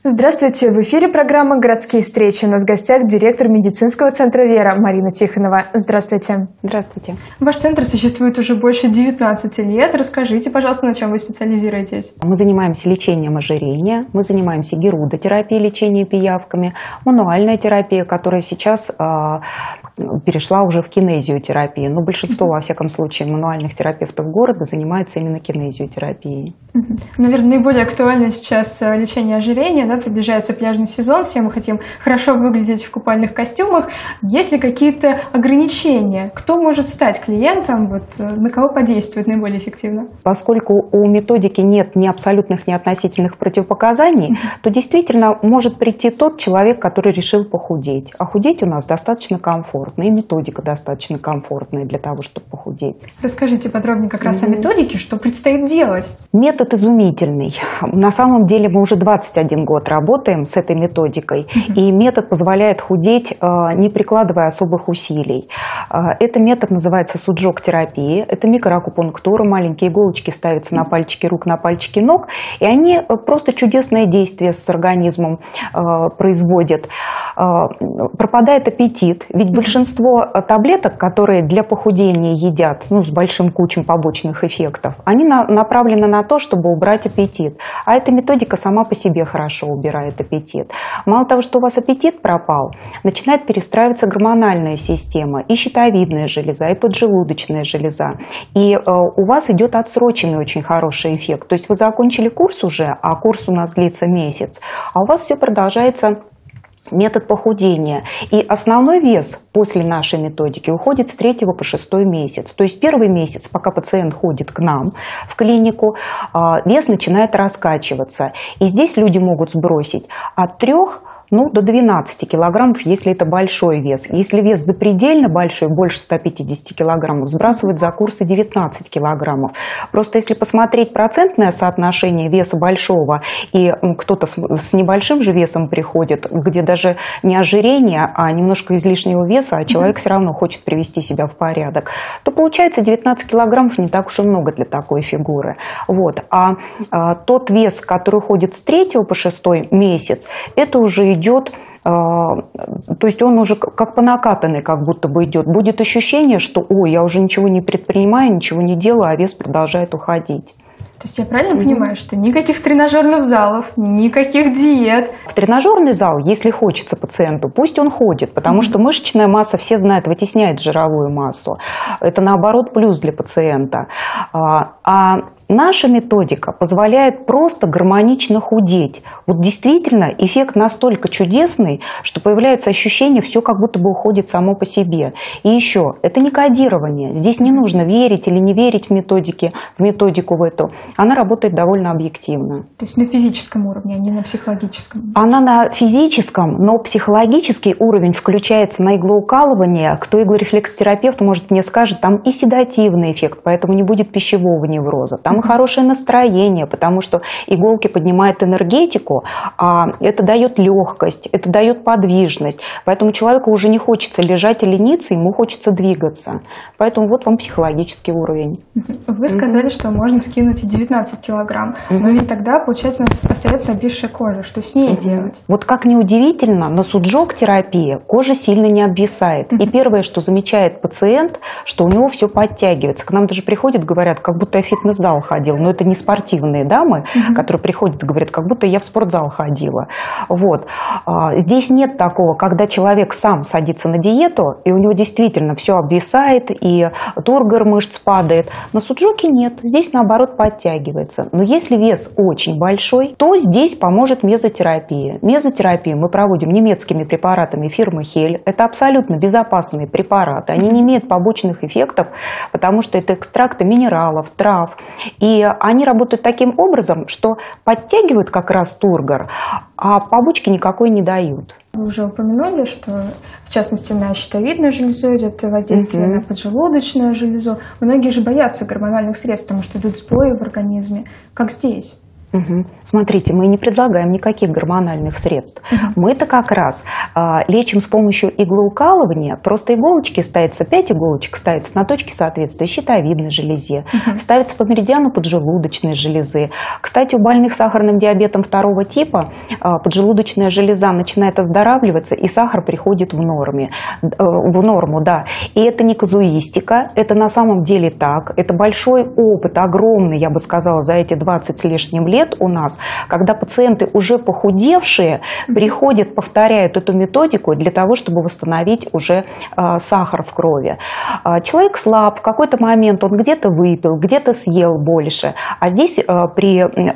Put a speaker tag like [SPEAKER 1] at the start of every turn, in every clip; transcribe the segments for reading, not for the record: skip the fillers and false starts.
[SPEAKER 1] Здравствуйте! В эфире программа «Городские встречи». У нас в гостях директор медицинского центра «Вера» Марина Тихонова. Здравствуйте!
[SPEAKER 2] Здравствуйте!
[SPEAKER 1] Ваш центр существует уже больше 19 лет. Расскажите, пожалуйста, на чем вы специализируетесь?
[SPEAKER 2] Мы занимаемся лечением ожирения, мы занимаемся герудотерапией, лечением пиявками, мануальная терапия, которая сейчас перешла уже в кинезиотерапию. Но большинство, во всяком случае, мануальных терапевтов города занимается именно кинезиотерапией.
[SPEAKER 1] Наверное, наиболее актуально сейчас лечение ожирения, да, приближается пляжный сезон, все мы хотим хорошо выглядеть в купальных костюмах. Есть ли какие-то ограничения? Кто может стать клиентом? На кого подействует наиболее эффективно?
[SPEAKER 2] Поскольку у методики нет ни абсолютных, ни относительных противопоказаний, то действительно может прийти тот человек, который решил похудеть. А худеть у нас достаточно комфортно, и методика достаточно комфортная для того, чтобы похудеть.
[SPEAKER 1] Расскажите подробнее как раз о методике, что предстоит делать.
[SPEAKER 2] Метод изумительный. На самом деле мы уже 21 год работаем с этой методикой, и метод позволяет худеть, не прикладывая особых усилий. Этот метод называется суджок-терапия. Это микроакупунктура, маленькие иголочки ставятся на пальчики рук, на пальчики ног, и они просто чудесное действие с организмом производят. Пропадает аппетит, ведь большинство таблеток, которые для похудения едят, с большим кучем побочных эффектов, они направлены на то, чтобы убрать аппетит. А эта методика сама по себе хорошо убирает аппетит. Мало того, что у вас аппетит пропал, начинает перестраиваться гормональная система, и щитовидная железа, и поджелудочная железа. И у вас идет отсроченный очень хороший эффект. То есть вы закончили курс уже, а курс у нас длится месяц, а у вас все продолжается метод похудения. И основной вес после нашей методики уходит с 3 по 6 месяц. То есть первый месяц, пока пациент ходит к нам в клинику, вес начинает раскачиваться. И здесь люди могут сбросить от 3 до 12 килограммов, если это большой вес. Если вес запредельно большой, больше 150 килограммов, сбрасывают за курсы 19 килограммов. Просто если посмотреть процентное соотношение веса большого, и кто-то с небольшим же весом приходит, где даже не ожирение, а немножко излишнего веса, а человек все равно хочет привести себя в порядок, то получается 19 килограммов не так уж и много для такой фигуры. А тот вес, который уходит с 3 по 6 месяц, это уже идет, то есть он уже как по накатанной как будто бы идет. Будет ощущение, что я уже ничего не предпринимаю, ничего не делаю, а вес продолжает уходить.
[SPEAKER 1] То есть я правильно понимаю, что никаких тренажерных залов, никаких диет?
[SPEAKER 2] В тренажерный зал, если хочется пациенту, пусть он ходит, потому что мышечная масса, все знают, вытесняет жировую массу. Это наоборот плюс для пациента. А наша методика позволяет просто гармонично худеть. Действительно эффект настолько чудесный, что появляется ощущение, все как будто бы уходит само по себе. И еще, это не кодирование. Здесь не нужно верить или не верить в методику в эту. Она работает довольно объективно.
[SPEAKER 1] То есть на физическом уровне, а не на психологическом?
[SPEAKER 2] Она на физическом, но психологический уровень включается на иглоукалывание. Кто иглорефлексотерапевт, может, мне скажет, там и седативный эффект, поэтому не будет пищевого невроза. Там и хорошее настроение, потому что иголки поднимают энергетику, а это дает легкость, это дает подвижность. Поэтому человеку уже не хочется лежать и лениться, ему хочется двигаться. Поэтому вот вам психологический уровень.
[SPEAKER 1] Вы сказали, что можно скинуть и 19 килограмм, но ведь тогда, получается, у нас остается обвисшая кожа. Что с ней делать?
[SPEAKER 2] Как ни удивительно, на суджок-терапии кожа сильно не обвисает. И первое, что замечает пациент, что у него все подтягивается. К нам даже приходят, говорят, как будто я в фитнес-зал ходил. Но это не спортивные дамы, которые приходят и говорят, как будто я в спортзал ходила. Здесь нет такого, когда человек сам садится на диету, и у него действительно все обвисает, и тургор мышц падает. На суджоке нет. Здесь, наоборот, подтягивается. Но если вес очень большой, то здесь поможет мезотерапия. Мезотерапию мы проводим немецкими препаратами фирмы Хель. Это абсолютно безопасные препараты. Они не имеют побочных эффектов, потому что это экстракты минералов, трав. И они работают таким образом, что подтягивают как раз тургор, а побочки никакой не дают.
[SPEAKER 1] Вы уже упомянули, что в частности на щитовидную железу идет воздействие на поджелудочную железу. Многие же боятся гормональных средств, потому что идут сбои в организме. Как здесь?
[SPEAKER 2] Смотрите, мы не предлагаем никаких гормональных средств. Мы-то как раз лечим с помощью иглоукалывания. Просто иголочки ставятся, 5 иголочек ставятся на точке соответствия щитовидной железе, ставятся по меридиану поджелудочной железы. Кстати, у больных с сахарным диабетом 2 типа поджелудочная железа начинает оздоравливаться, и сахар приходит в норму, да. И это не казуистика, это на самом деле так. Это большой опыт, огромный, я бы сказала, за эти 20 с лишним лет у нас, когда пациенты уже похудевшие приходят, повторяют эту методику для того, чтобы восстановить уже сахар в крови. Человек слаб, в какой-то момент он где-то выпил, где-то съел больше, а здесь при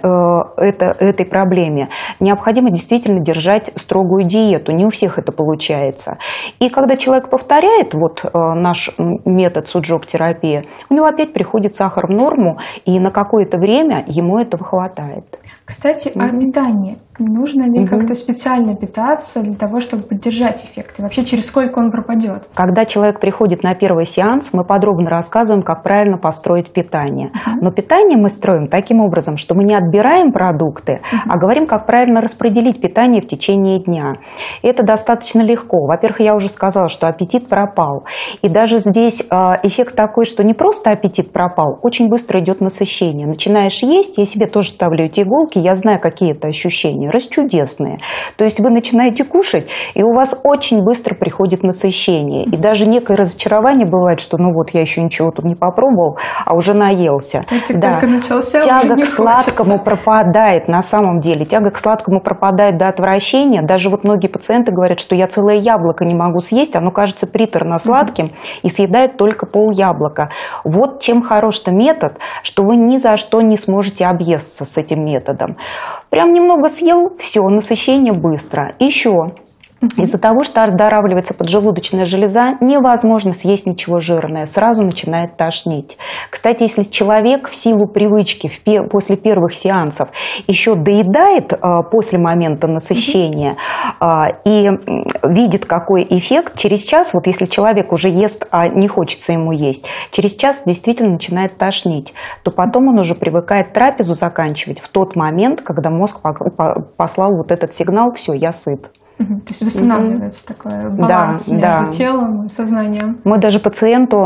[SPEAKER 2] этой проблеме необходимо действительно держать строгую диету, не у всех это получается. И когда человек повторяет наш метод суджок-терапии, у него опять приходит сахар в норму, и на какое-то время ему этого хватает.
[SPEAKER 1] Кстати, о питании. Нужно ли как-то специально питаться для того, чтобы поддержать эффект? И вообще, через сколько он пропадет?
[SPEAKER 2] Когда человек приходит на первый сеанс, мы подробно рассказываем, как правильно построить питание. Но питание мы строим таким образом, что мы не отбираем продукты, а говорим, как правильно распределить питание в течение дня. И это достаточно легко. Во-первых, я уже сказала, что аппетит пропал. И даже здесь эффект такой, что не просто аппетит пропал, очень быстро идет насыщение. Начинаешь есть, я себе тоже ставлю эти иголки, я знаю, какие это ощущения. Расчудесные. То есть вы начинаете кушать, и у вас очень быстро приходит насыщение. И даже некое разочарование бывает, что я еще ничего тут не попробовал, а уже наелся.
[SPEAKER 1] Только начался,
[SPEAKER 2] тяга к сладкому пропадает на самом деле. Тяга к сладкому пропадает до отвращения. Даже многие пациенты говорят, что я целое яблоко не могу съесть, оно кажется приторно-сладким, и съедают только пол яблока. Вот чем хорош-то метод, что вы ни за что не сможете объесться с этим методом. Прям немного съел, все, насыщение быстро. Еще из-за того, что оздоравливается поджелудочная железа, невозможно съесть ничего жирное, сразу начинает тошнить. Кстати, если человек в силу привычки после первых сеансов еще доедает после момента насыщения и видит, какой эффект, через час, если человек уже ест, а не хочется ему есть, через час действительно начинает тошнить, то потом он уже привыкает трапезу заканчивать в тот момент, когда мозг послал этот сигнал: все, я сыт.
[SPEAKER 1] То есть восстанавливается такой баланс между телом и сознанием.
[SPEAKER 2] Мы даже пациенту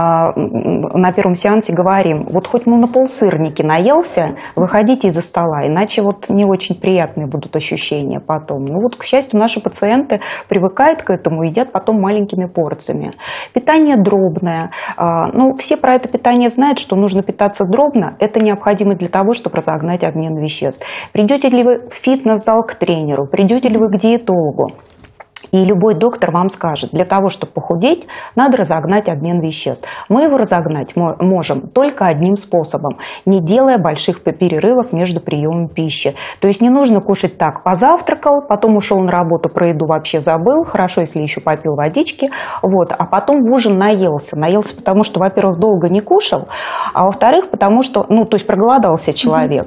[SPEAKER 2] на первом сеансе говорим: хоть на полсырники наелся, выходите из-за стола, иначе не очень приятные будут ощущения потом. К счастью, наши пациенты привыкают к этому, едят потом маленькими порциями. Питание дробное. Все про это питание знают, что нужно питаться дробно. Это необходимо для того, чтобы разогнать обмен веществ. Придете ли вы в фитнес-зал к тренеру, придете ли вы к диетологу, и любой доктор вам скажет, для того, чтобы похудеть, надо разогнать обмен веществ. Мы его разогнать можем только одним способом, не делая больших перерывов между приемом пищи. То есть не нужно кушать так: позавтракал, потом ушел на работу, про еду вообще забыл, хорошо, если еще попил водички, а потом в ужин наелся. Наелся потому, что, во-первых, долго не кушал, а во-вторых, потому что, то есть проголодался человек.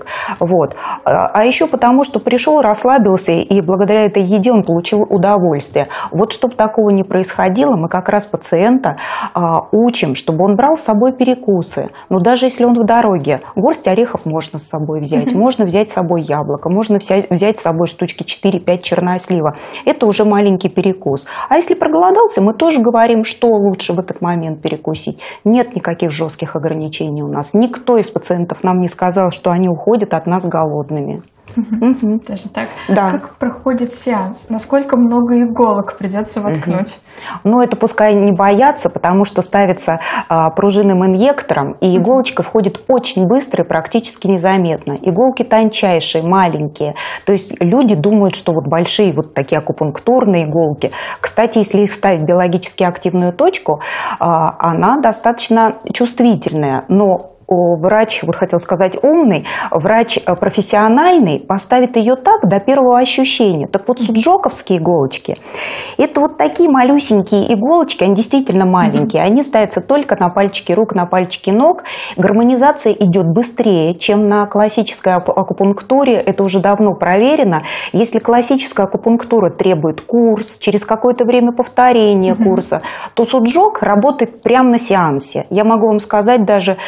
[SPEAKER 2] А еще потому, что пришел, расслабился, и благодаря этой еде он получил удовольствие. Чтобы такого не происходило, мы как раз пациента учим, чтобы он брал с собой перекусы. Даже если он в дороге, горсть орехов можно с собой взять, можно взять с собой яблоко, можно взять с собой штучки 4-5 чернослива. Это уже маленький перекус. А если проголодался, мы тоже говорим, что лучше в этот момент перекусить. Нет никаких жестких ограничений у нас. Никто из пациентов нам не сказал, что они уходят от нас голодными.
[SPEAKER 1] Даже так? Да. Как проходит сеанс? Насколько много иголок придется воткнуть?
[SPEAKER 2] Это пускай не боятся, потому что ставится пружинным инъектором, и иголочка входит очень быстро и практически незаметно. Иголки тончайшие, маленькие. То есть люди думают, что большие такие акупунктурные иголки. Кстати, если их ставить в биологически активную точку, она достаточно чувствительная, но врач, хотел сказать умный, врач профессиональный поставит ее так до первого ощущения. Так суджоковские иголочки, это такие малюсенькие иголочки, они действительно маленькие, они ставятся только на пальчики рук, на пальчики ног. Гармонизация идет быстрее, чем на классической акупунктуре, это уже давно проверено. Если классическая акупунктура требует курс, через какое-то время повторения курса, то суджок работает прямо на сеансе. Я могу вам сказать даже, что если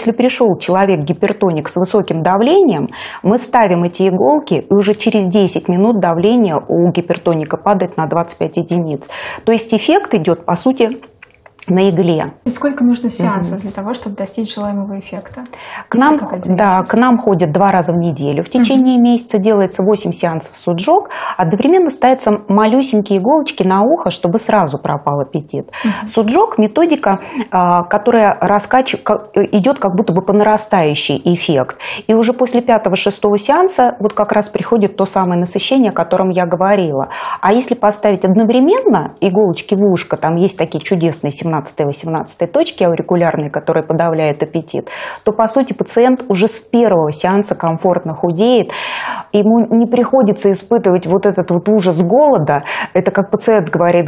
[SPEAKER 2] если пришел человек-гипертоник с высоким давлением, мы ставим эти иголки, и уже через 10 минут давление у гипертоника падает на 25 единиц. То есть эффект идет, по сути, на игле.
[SPEAKER 1] И сколько нужно сеансов для того, чтобы достичь желаемого эффекта?
[SPEAKER 2] К нам ходят 2 раза в неделю. В течение месяца делается 8 сеансов суджок. Одновременно ставятся малюсенькие иголочки на ухо, чтобы сразу пропал аппетит. Суджок – методика, которая идет как будто бы по нарастающей эффект. И уже после 5-6 сеанса вот как раз приходит то самое насыщение, о котором я говорила. А если поставить одновременно иголочки в ушко, там есть такие чудесные 17-18 точки аурикулярные, которые подавляют аппетит, то, по сути, пациент уже с первого сеанса комфортно худеет. Ему не приходится испытывать вот этот вот ужас голода. Это как пациент говорит,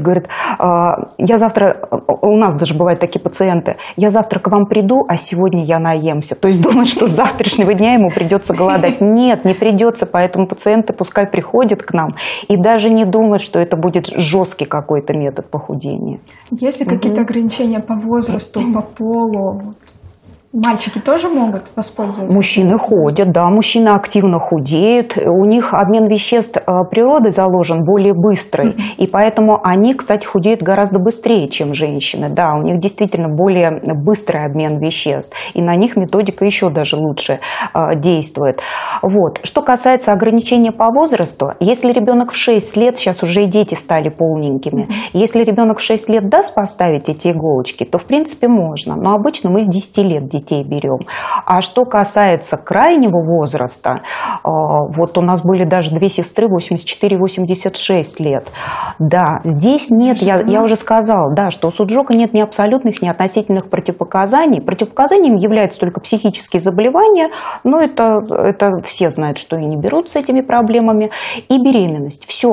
[SPEAKER 2] я завтра, у нас даже бывают такие пациенты, я завтра к вам приду, а сегодня я наемся. То есть думает, что с завтрашнего дня ему придется голодать. Нет, не придется, поэтому пациенты пускай приходят к нам и даже не думают, что это будет жесткий какой-то метод похудения.
[SPEAKER 1] Есть ли какие-то ограничения по возрасту, по полу? Мальчики тоже могут воспользоваться?
[SPEAKER 2] Мужчины ходят, да, мужчины активно худеют. У них обмен веществ природы заложен более быстрый, и поэтому они, кстати, худеют гораздо быстрее, чем женщины. Да, у них действительно более быстрый обмен веществ, и на них методика еще даже лучше действует. Вот. Что касается ограничения по возрасту, если ребенок в 6 лет, сейчас уже и дети стали полненькими, если ребенок в 6 лет даст поставить эти иголочки, то в принципе можно, но обычно мы с 10 лет детей берем. А что касается крайнего возраста, вот у нас были даже 2 сестры 84-86 лет. Да, здесь нет, я уже сказала, да, что у суджока нет ни абсолютных, ни относительных противопоказаний. Противопоказанием являются только психические заболевания, но это все знают, что и не берут с этими проблемами, и беременность. Все.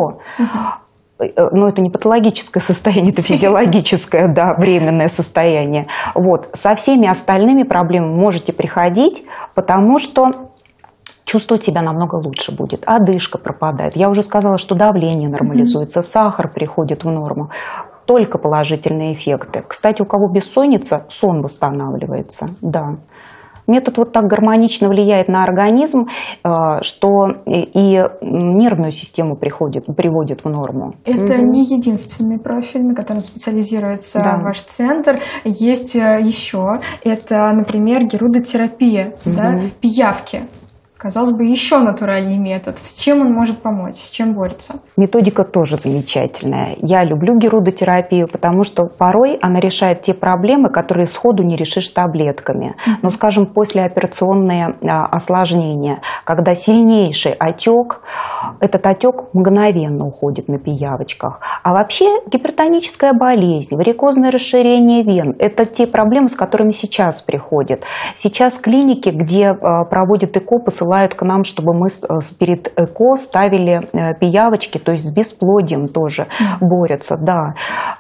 [SPEAKER 2] Но это не патологическое состояние, это физиологическое, да, временное состояние. Вот. Со всеми остальными проблемами можете приходить, потому что чувствовать себя намного лучше будет. Одышка пропадает. Я уже сказала, что давление нормализуется, сахар приходит в норму. Только положительные эффекты. Кстати, у кого бессонница, сон восстанавливается. Да. Метод вот так гармонично влияет на организм, что и нервную систему приводит в норму.
[SPEAKER 1] Это не единственный профиль, на котором специализируется ваш центр. Есть еще. Это, например, герудотерапия, да, пиявки. Казалось бы, еще натуральный метод. С чем он может помочь? С чем борется?
[SPEAKER 2] Методика тоже замечательная. Я люблю герудотерапию, потому что порой она решает те проблемы, которые сходу не решишь таблетками. Но, скажем, послеоперационные осложнения, когда сильнейший отек, этот отек мгновенно уходит на пиявочках. А вообще гипертоническая болезнь, варикозное расширение вен – это те проблемы, с которыми сейчас приходят. Сейчас клиники, где проводят ЭКО, посылают к нам, чтобы мы перед ЭКО ставили пиявочки, то есть с бесплодием тоже борются. Да.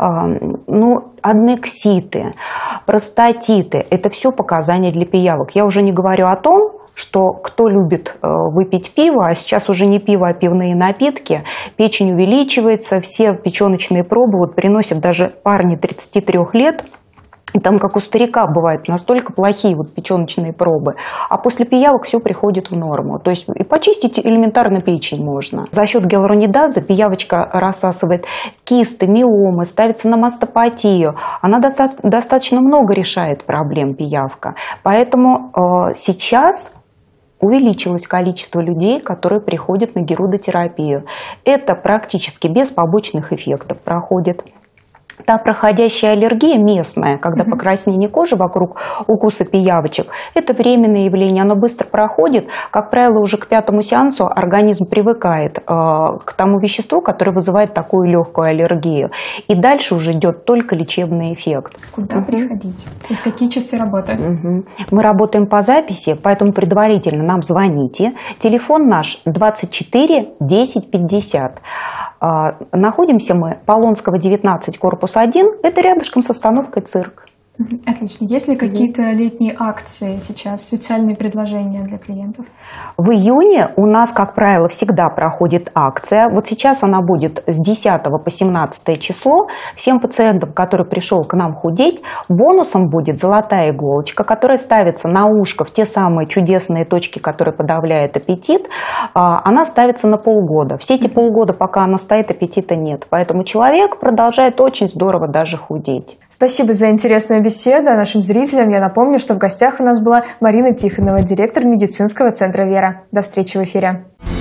[SPEAKER 2] Ну, аднекситы, простатиты – это все показания для пиявок. Я уже не говорю о том, что кто любит выпить пиво, а сейчас уже не пиво, а пивные напитки, печень увеличивается, все печеночные пробы вот приносят даже парни 33 лет, и там, как у старика, бывают настолько плохие вот печеночные пробы. А после пиявок все приходит в норму. То есть и почистить элементарно печень можно. За счет гиалуронидазы пиявочка рассасывает кисты, миомы, ставится на мастопатию. Она достаточно много решает проблем, пиявка. Поэтому сейчас увеличилось количество людей, которые приходят на герудотерапию. Это практически без побочных эффектов проходит. Та проходящая аллергия местная, когда покраснение кожи вокруг укуса пиявочек, это временное явление, оно быстро проходит. Как правило, уже к 5-му сеансу организм привыкает к тому веществу, которое вызывает такую легкую аллергию. И дальше уже идет только лечебный эффект.
[SPEAKER 1] Куда приходить? И в какие часы работаем?
[SPEAKER 2] Мы работаем по записи, поэтому предварительно нам звоните. Телефон наш 24 10 50. Находимся мы Полонского, 19, корпус 1. Это рядышком с остановкой «Цирк».
[SPEAKER 1] Отлично. Есть ли какие-то летние акции сейчас, специальные предложения для клиентов?
[SPEAKER 2] В июне у нас, как правило, всегда проходит акция. Вот сейчас она будет с 10 по 17 число. Всем пациентам, который пришел к нам худеть, бонусом будет золотая иголочка, которая ставится на ушко в те самые чудесные точки, которые подавляют аппетит. Она ставится на полгода. Все эти полгода, пока она стоит, аппетита нет. Поэтому человек продолжает очень здорово даже худеть.
[SPEAKER 1] Спасибо за интересную беседу. Нашим зрителям я напомню, что в гостях у нас была Марина Тихонова, директор медицинского центра «Вера». До встречи в эфире.